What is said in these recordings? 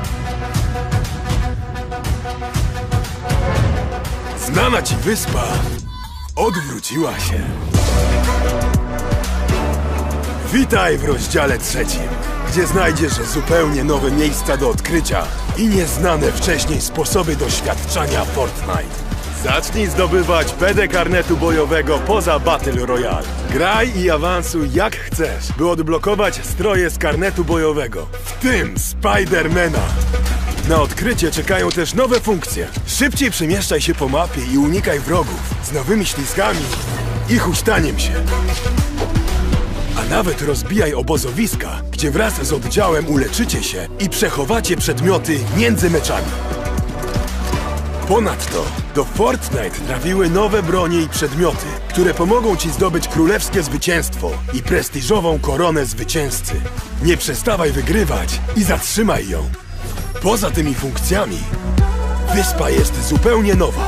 Znana ci wyspa odwróciła się. Witaj w rozdziale 3, gdzie znajdziesz zupełnie nowe miejsca do odkrycia i nieznane wcześniej sposoby doświadczania Fortnite. Zacznij zdobywać PD karnetu bojowego poza Battle Royale. Graj i awansuj jak chcesz, by odblokować stroje z karnetu bojowego, w tym Spidermana. Na odkrycie czekają też nowe funkcje. Szybciej przemieszczaj się po mapie i unikaj wrogów z nowymi ślizgami i huśtaniem się. A nawet rozbijaj obozowiska, gdzie wraz z oddziałem uleczycie się i przechowacie przedmioty między meczami. Ponadto do Fortnite trafiły nowe bronie i przedmioty, które pomogą ci zdobyć królewskie zwycięstwo i prestiżową koronę zwycięzcy. Nie przestawaj wygrywać i zatrzymaj ją. Poza tymi funkcjami, wyspa jest zupełnie nowa.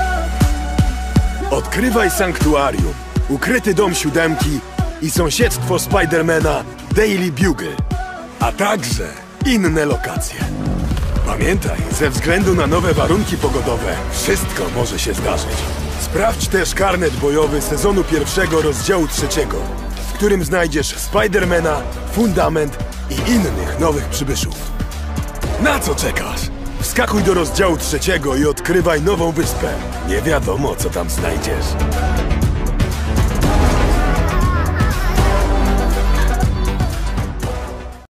Odkrywaj sanktuarium, ukryty dom 7 i sąsiedztwo Spidermana Daily Bugle, a także inne lokacje. Pamiętaj, ze względu na nowe warunki pogodowe, wszystko może się zdarzyć. Sprawdź też karnet bojowy sezonu 1 rozdziału 3, w którym znajdziesz Spidermana, Fundament i innych nowych przybyszów. Na co czekasz? Wskakuj do rozdziału 3 i odkrywaj nową wyspę. Nie wiadomo, co tam znajdziesz.